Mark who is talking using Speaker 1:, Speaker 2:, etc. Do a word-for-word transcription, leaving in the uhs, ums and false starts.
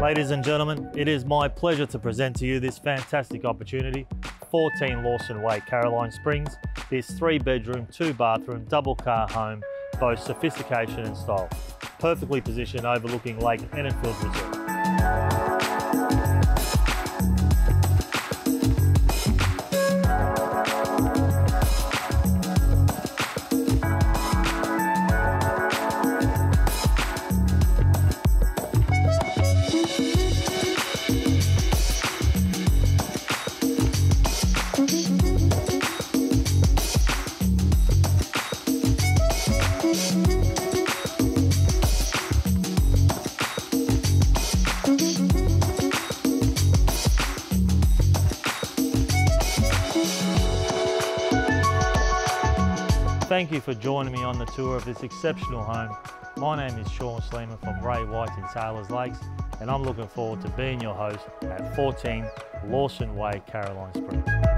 Speaker 1: Ladies and gentlemen, it is my pleasure to present to you this fantastic opportunity. fourteen Lawson Way, Caroline Springs. This three bedroom, two bathroom, double car home boasts sophistication and style. Perfectly positioned overlooking Lake Enfield Resort. Thank you for joining me on the tour of this exceptional home. My name is Sean Sleeman from Ray White in Taylor's Lakes, and I'm looking forward to being your host at fourteen Lawson Way, Caroline Springs.